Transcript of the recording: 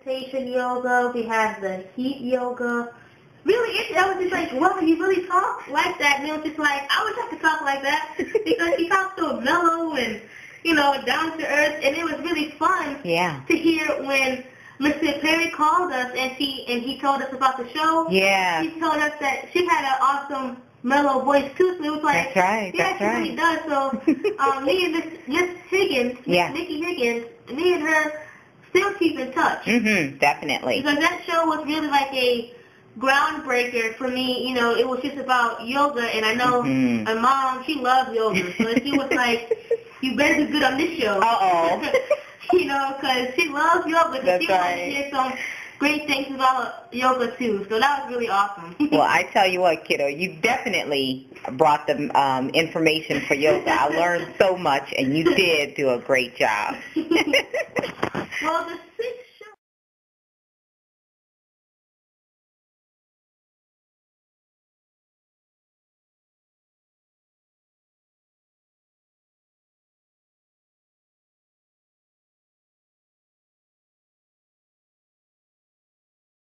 meditation yoga. We have the heat yoga. Really, I was just like, wow, you really talk like that. And it was just like, I wish I could talk like that because she talks so mellow and, down to earth. And it was really fun to hear when Mr. Perry called us and he told us about the show. Yeah. He told us that she had an awesome mellow voice too. So it was like, that's right. She really does. So me and Miss Higgins, Nikki Higgins, me and her still keep in touch. Definitely. Because that show was really like a groundbreaker for me. It was just about yoga, and I know my mom, she loves yoga, so she was like, you better do good on this show. Because she loves yoga. That's she wanted to hear some great things about yoga too, so that was really awesome. Well, I tell you what, kiddo, you definitely brought the information for yoga. I learned so much, and you did do a great job. Well, the